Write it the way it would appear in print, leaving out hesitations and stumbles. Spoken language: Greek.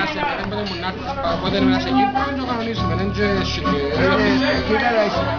σε πότε μου να έρθει, πότε να σε Κύπρο, δεν το κανονίσουμε, δεν και